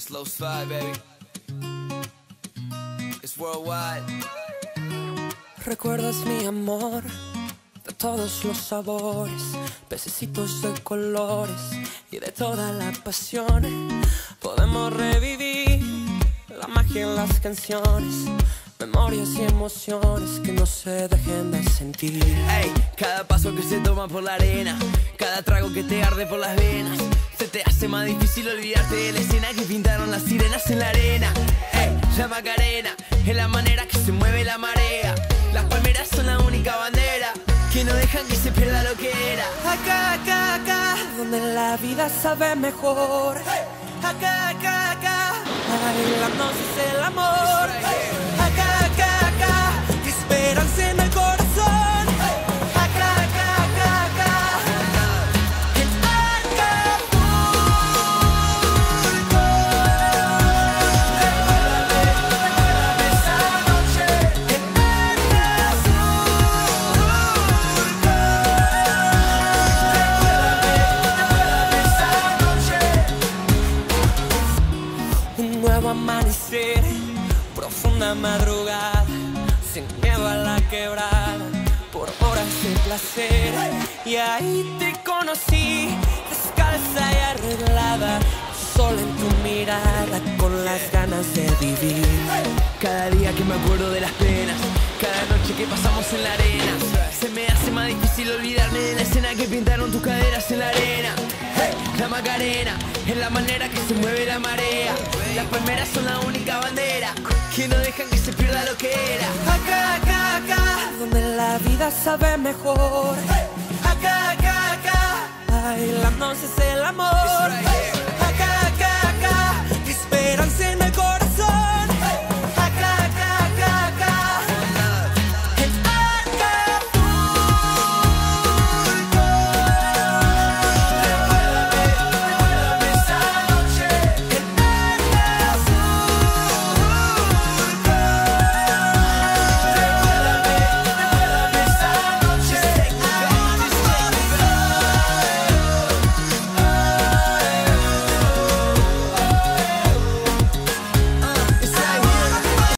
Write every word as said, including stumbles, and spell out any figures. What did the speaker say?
Slow slide, baby. It's worldwide. Recuerdas mi amor de todos los sabores, pececitos de colores y de toda la pasión. Podemos revivir la magia en las canciones, memorias y emociones que no se dejen de sentir. Ey, cada paso que se toma por la arena, cada trago que te arde por las venas, se te hace más difícil olvidarte de la escena que pintaron las sirenas en la arena. Ey, la Macarena es la manera que se mueve la marea. Las palmeras son la única bandera que no dejan que se pierda lo que era. Acá, acá, acá, donde la vida sabe mejor. Acá, acá, acá, bailándonos es el amor. Acá, acá, acá, esperanza en el corazón. Acá, acá, acá, acá, en Acapulco. Recuérdame esa noche en Acapulco. Recuérdame, recuérdame esa noche. Un nuevo amanecer, profunda madrugada, sin miedo a la quebrada, por horas de placer. Y ahí te conocí, descalza y arreglada, sol en tu mirada, con las ganas de vivir. Cada día que me acuerdo de las penas, cada noche que pasamos en la arena, se me hace más difícil olvidarme de la escena que pintaron tus caderas en la arena. Hey, la Macarena es la manera que se mueve la marea. Las palmeras son la única bandera que no dejan que se pierda lo que era. Acá, acá, acá, donde la vida sabe mejor. Acá, acá, acá, bailándonos es el amor.